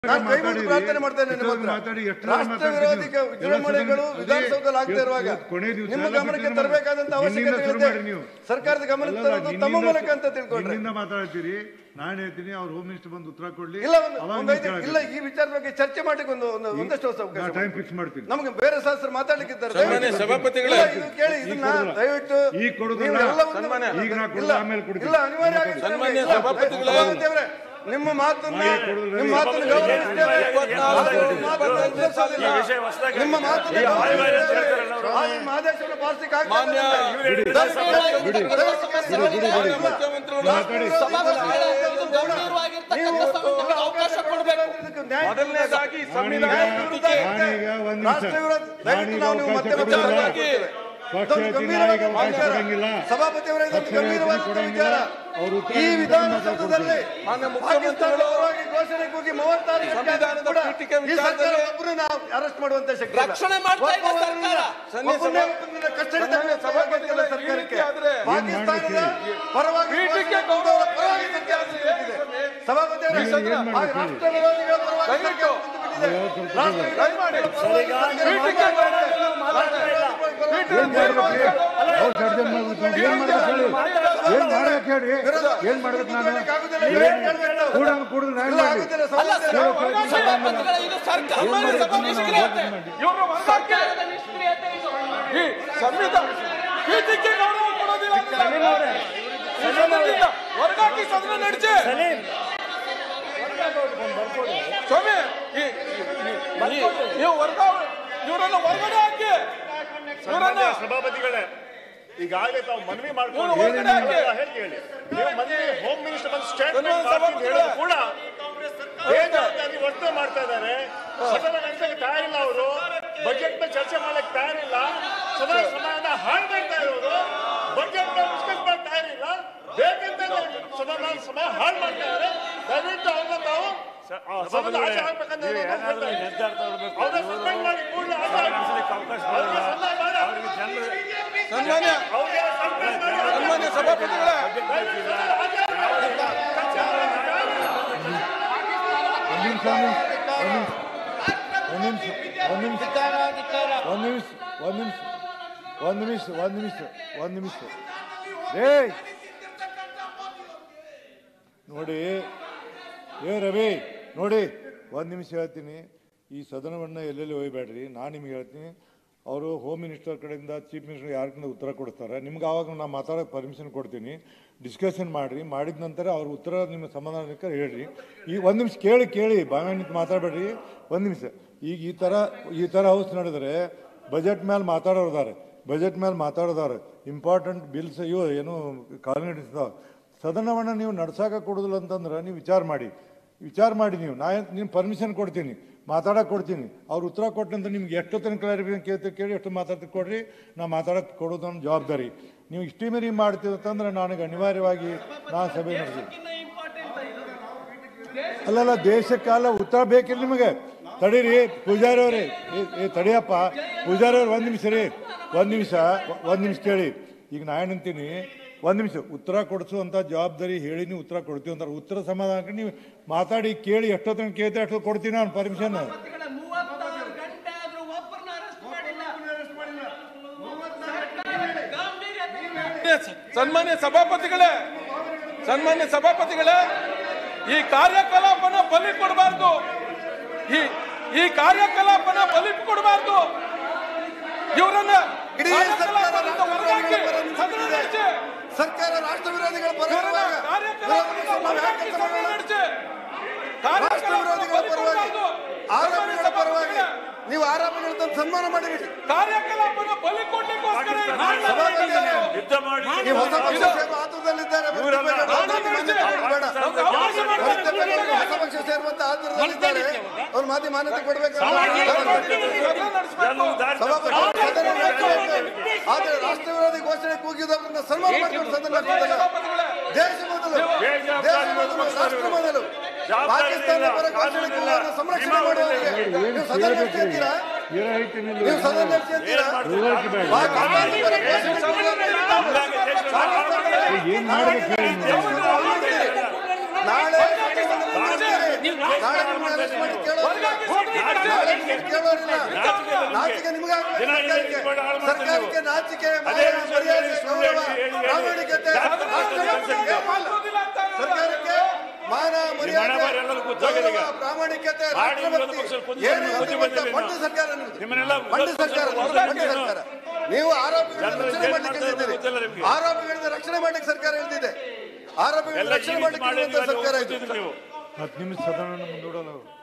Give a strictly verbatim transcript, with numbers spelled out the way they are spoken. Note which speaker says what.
Speaker 1: ನಾನು ಕೈ ಮುಗಿದು ಪ್ರಾರ್ಥನೆ ಮಾಡ್ತೇನೆ. ರಾಷ್ಟ್ರ ವಿರೋಧಿ ವಿಜೃಂಭಣೆಗಳು ವಿಧಾನಸೌಧದಲ್ಲಿ ಆಗ್ತಾ ಇರುವಾಗ ನಿಮ್ಮ ಗಮನಕ್ಕೆ ತರಬೇಕಾದಂತ ಅವಶ್ಯಕತೆ ಇದೆ. ಸರ್ಕಾರದ ಗಮನಕ್ಕೆ ತರುವುದು ತಮ್ಮ ಮೂಲಕ ಅಂತ ತಿಳ್ಕೊಂಡ್ರೆ
Speaker 2: ಮಾತಾಡ್ತೀರಿ. ನಾನು ಹೇಳ್ತೀನಿ ಅವ್ರು ಹೋಮ್ ಮಿನಿಸ್ಟರ್ ಬಂದು ಉತ್ತರ ಕೊಡ್ಲಿ.
Speaker 1: ಇಲ್ಲ ಇಲ್ಲ ಈ ವಿಚಾರದ ಬಗ್ಗೆ ಚರ್ಚೆ ಮಾಡ್ಲಿಕ್ಕೆ ಒಂದು ಒಂದಷ್ಟು
Speaker 2: ಟೈಮ್ ಫಿಕ್ಸ್ ಮಾಡ್ತೀನಿ.
Speaker 1: ನಮಗೆ ಬೇರೆ ಶಾಸ್ತ್ರ ಮಾತಾಡ್ಲಿಕ್ಕಿದ್ದಾರೆ. ಇದು ಕೇಳಿ, ಇದನ್ನ ದಯವಿಟ್ಟು
Speaker 2: ಈಗ ಕೊಡುದಿಲ್ಲ, ಈಗ ನಾ ಕೊಡುದು ಆಮೇಲೆ ಕೊಡ್ತೀನಿ.
Speaker 1: ಇಲ್ಲ ಅನಿವಾರ್ಯ ಆಗಿದೆ. ನಿಮ್ಮ ಮಾತನ್ನ ನಿಮ್ಮ ಮಾತನ್ನು ಗೌರವಿಸ್ತೇವೆ. ನಿಮ್ಮ ಮಾತನ್ನು ನಿಮ್ಮ ಆದೇಶವನ್ನು ಪಾಲಿಸಲಿಕ್ಕೆ ಆಗ್ತದೆ. ಸಭಾಪತಿಯವರೇ, ವಿಚಾರ ಈ ವಿಧಾನಸೌಧದಲ್ಲಿ ಮುಖ್ಯಮಂತ್ರಿಗಳು ಘೋಷಣೆ ಕೂಗಿ ಮೂವತ್ತಾರು ಒಬ್ಬರನ್ನ ಅರೆಸ್ಟ್ ಮಾಡುವಂತ ಶಕ್ತಿ ಸರ್ಕಾರಕ್ಕೆ ಪಾಕಿಸ್ತಾನದ ಪರವಾಗಿ ಸಭಾಪತಿಯವರ ರಾಷ್ಟ್ರ ವಿರೋಧಿಗಳ ಪರವಾಗಿ
Speaker 2: ಏನ್ ಮಾಡ್ಬೇಕು ನಾನು ಕೂಡ
Speaker 3: ಹೊರಗಾಕಿ ಸದನ ನಡೆಸಿ ಸ್ವಾಮಿ ನೀವು ವರ್ಗ ಇವರನ್ನ ಹೊರಗಡೆ ಹಾಕಿ.
Speaker 4: ಸಭಾಪತಿಗಳೇ, ಈಗಾಗಲೇ ತಾವು ಮನವಿ ಮಾಡ್ಕೊಂಡು ಹೋಮ್ ಮಿನಿಸ್ಟರ್ ಬಂದು ಸ್ಟೇಟ್ಮೆಂಟ್ ಕೂಡ ಬೇಜವಾಬ್ದಾರಿ ವರ್ತನೆ ಮಾಡ್ತಾ ಇದ್ದಾರೆ. ಸದನ ನಡೆಸಕ್ಕೆ ತಯಾರಿಲ್ಲ, ಅವರು ಬಜೆಟ್ ನ ಚರ್ಚೆ ಮಾಡಕ್ಕೆ ತಯಾರಿಲ್ಲ, ಸದನ ಸಮಾಧಾನ ಹಾಳು ಮಾಡ್ತಾ ಇರೋರು, ಬಜೆಟ್ ನ ಡಿಸ್ಕಸ್ ಮಾಡಕ್ಕೆ ತಯಾರಿಲ್ಲ, ಬೇಕಂತ ಸದನ ಸಮಯ ಹಾಳು ಮಾಡ್ತಾ ಇದ್ದಾರೆ. ದಯವಿಟ್ಟು ಅವ್ರನ್ನ ತಾವು ಸದನ ಆಚೆ ಹಾಕ್ಬೇಕಂತ ಅವ್ರನ್ನ ಸಸ್ಪೆಂಡ್ ಮಾಡಿ ಕೂಡಲೇ
Speaker 3: ಸನ್ಮಾನ್ಯ ಸನ್ಮಾನ್ಯ ಸಭಾಪತಿಗಳೇ,
Speaker 2: ಒಂದು ನಿಮಿಷ ಒಂದು ನಿಮಿಷ ಒಂದು ನಿಮಿಷ ಏ ನೋಡಿ, ಏ ರವಿ ನೋಡಿ, ಒಂದು ನಿಮಿಷ ಹೇಳ್ತೀನಿ. ಈ ಸದನವನ್ನು ಎಲ್ಲೆಲ್ಲಿ ಒಯ್ಯಬೇಡ್ರಿ. ನಾನು ನಿಮ್ಗೆ ಹೇಳ್ತೀನಿ, ಅವರು ಹೋಮ್ ಮಿನಿಸ್ಟರ್ ಕಡೆಯಿಂದ ಚೀಫ್ ಮಿನಿಸ್ಟರ್ ಯಾರಕ್ಕಿಂತ ಉತ್ತರ ಕೊಡ್ತಾರೆ. ನಿಮ್ಗೆ ಆವಾಗ ನಾನು ಮಾತಾಡೋಕ್ಕೆ ಪರ್ಮಿಷನ್ ಕೊಡ್ತೀನಿ. ಡಿಸ್ಕಷನ್ ಮಾಡಿರಿ, ಮಾಡಿದ ನಂತರ ಅವ್ರ ಉತ್ತರ ನಿಮ್ಮ ಸಮಾಧಾನಕ್ಕೆ ಹೇಳ್ರಿ. ಈ ಒಂದು ನಿಮಿಷ ಕೇಳಿ ಕೇಳಿ ಬಾಯಿ ನಿಂತು ಮಾತಾಡಬೇಡ್ರಿ. ಒಂದು ನಿಮಿಷ. ಈಗ ಈ ಥರ ಈ ಥರ ಹೌಸ್ ನಡೆದ್ರೆ ಬಜೆಟ್ ಮೇಲೆ ಮಾತಾಡೋದಾರೆ, ಬಜೆಟ್ ಮೇಲೆ ಮಾತಾಡೋದಾರೆ, ಇಂಪಾರ್ಟೆಂಟ್ ಬಿಲ್ಸ್ ಇವು ಏನು ಕಾಲನಿಡಿಸ್ತಾವೆ. ಸದನವನ್ನು ನೀವು ನಡ್ಸೋಕೆ ಕೊಡೋದಿಲ್ಲ ಅಂತಂದ್ರೆ ನೀವು ವಿಚಾರ ಮಾಡಿ ವಿಚಾರ ಮಾಡಿ ನೀವು ನಾ ನಿಮ್ಮ ಪರ್ಮಿಷನ್ ಕೊಡ್ತೀನಿ, ಮಾತಾಡೋಕೆ ಕೊಡ್ತೀನಿ. ಅವ್ರು ಉತ್ತರ ಕೊಟ್ಟಂತ ನಿಮ್ಗೆ ಎಷ್ಟೊತ್ತಿನ ಕ್ಲಾರಿಫಿಕೇಷನ್ ಕೇಳ್ತೀವಿ ಕೇಳಿ ಎಷ್ಟು ಮಾತಾಡ್ತೀವಿ ಕೊಡ್ರಿ. ನಾ ಮಾತಾಡೋಕೆ ಕೊಡೋದು ನನ್ನ ಜವಾಬ್ದಾರಿ. ನೀವು ಇಷ್ಟೇ ಮೇರಿ ಮಾಡ್ತೀವಿ ಅಂತಂದ್ರೆ ನನಗೆ ಅನಿವಾರ್ಯವಾಗಿ ನಾನು ಸಭೆ ನಡೆಸಿ ಅಲ್ಲಲ್ಲ ದೇಶಕ್ಕಾಲ ಉತ್ತರ ಬೇಕಿಲ್ಲ ನಿಮಗೆ. ತಡೀರಿ ಪೂಜಾರಿ ಅವರೇ, ಏ ತಡಿಯಪ್ಪ ಪೂಜಾರಿ ಅವ್ರು ಒಂದು ನಿಮಿಷ ರೀ, ಒಂದು ನಿಮಿಷ ಒಂದು ನಿಮಿಷ ಕೇಳಿ. ಈಗ ನಾ ಏನಂತೀನಿ, ಒಂದು ನಿಮಿಷ ಉತ್ತರ ಕೊಡಿಸುವಂಥ ಜವಾಬ್ದಾರಿ ಹೇಳಿ ನೀವು ಉತ್ತರ ಕೊಡ್ತೀವಿ ಅಂತಾರೆ. ಉತ್ತರ ಸಮಾಧಾನಕ್ಕೆ ನೀವು ಮಾತಾಡಿ ಕೇಳಿ ಎಷ್ಟೊತ್ತಿನ ಕೇಳ್ತೀವಿ ಅಷ್ಟು ಕೊಡ್ತೀನಿ ನಾನು ಪರ್ಮಿಷನ್.
Speaker 3: ಸನ್ಮಾನ್ಯ ಸಭಾಪತಿಗಳೇ, ಸನ್ಮಾನ್ಯ ಸಭಾಪತಿಗಳೇ, ಈ ಕಾರ್ಯಕಲಾಪನ ಬಲಿ ಕೊಡಬಾರ್ದು. ಈ ಈ ಕಾರ್ಯಕಲಾಪನ ಬಲಿ ಕೊಡಬಾರ್ದು. ಇವರನ್ನ
Speaker 1: ಸರ್ಕಾರ ರಾಷ್ಟ್ರ ವಿರೋಧಿಗಳ ಪರವಾಗಿ ರಾಷ್ಟ್ರ ವಿರೋಧಿಗಳ ಪರವಾಗಿ ಆರೋಪಿಗಳ ಪರವಾಗಿ ನೀವು ಆರೋಪಗಳನ್ನು ಸನ್ಮಾನ ಮಾಡಿಬಿಡಿ.
Speaker 3: ಕಾರ್ಯಕಲಾಪನ ಬಲಿ ಕೊಡ್ಲಿಕ್ಕೋಸ್ಕರ
Speaker 1: ನೀವು ಹೊಸ ಪಕ್ಷ ಸೇರುವ ಆತುರದಲ್ಲಿದ್ದಾರೆ, ಹೊಸ ಪಕ್ಷ ಸೇರುವಂತ ಆತುರದಲ್ಲಿದ್ದಾರೆ. ಅವ್ರ ಮಾತಿ ಮಾನ್ಯತೆ ಕೊಡಬೇಕು. ಆದ್ರೆ ರಾಷ್ಟ್ರ ವಿರೋಧಿ ಘೋಷಣೆ ಕೂಗಿದವರನ್ನ ಸನ್ಮಾನ ಮಾಡಿಕೊಂಡು ಸದನ ದೇಶ ಮೊದಲು ದೇಶ ಮೊದಲು ರಾಷ್ಟ್ರ ಮೊದಲು ಪಾಕಿಸ್ತಾನ ಪರ ಘೋಷಣೆ ಕೂಗುವವರನ್ನ ಸಂರಕ್ಷಣೆ ಮಾಡುವವರಿಗೆ ನೀವು ಸದನ ನಡೆಸ್ತೀರಾ? ನೀವು ಸದನ ನಡೆಸ್ತೀರಾ? ಪಾಕಿಸ್ತಾನ ಪರ ಘೋಷಣೆ ಕೂಗುವವರನ್ನ ನಾಳೆ ನಾಳೆ ನಿಮ್ಮನ್ನ ಅರೆಸ್ಟ್ ಮಾಡಿ ಕೇಳೋರಿಲ್ಲ. ನಾಳೆ ನಿಮ್ಮನ್ನ ಕೇಳೋರಿಲ್ಲ. ನಾಚಿಕೆ ನಿಮಗೆ ಸರ್ಕಾರಕ್ಕೆ ನಾಚಿಕೆ ಮರ್ಯಾದೆ ಗೌರವ ಪ್ರಾಮಾಣಿಕತೆ ಸರ್ಕಾರಕ್ಕೆ ಮಾನ ಮರ್ಯಾದೆ ಗೌರವ ಪ್ರಾಮಾಣಿಕತೆ ರಾಷ್ಟ್ರಭಕ್ತಿ ಬಂಡ ಸರ್ಕಾರ ಬಂಡ ಸರ್ಕಾರ ಬಂಡ ಸರ್ಕಾರ. ನೀವು ಆರೋಪಿಗಳನ್ನ ರಕ್ಷಣೆ ಮಾಡ್ಲಿಕ್ಕೆ ಹೇಳ್ತಿದ್ದೀರಿ. ಆರೋಪಿಗಳಿಂದ ರಕ್ಷಣೆ ಮಾಡ್ಲಿಕ್ಕೆ ಸರ್ಕಾರ ಹೇಳ್ತಿದೆ. ಆರೋಪಿಗಳನ್ನ ರಕ್ಷಣೆ ಮಾಡ್ಲಿಕ್ಕೆ ಸರ್ಕಾರ ಇದು.
Speaker 2: ಹತ್ತು ನಿಮಿಷ ಸದನ ಮುಂದೂಡಲ್ಲ ಅವರು.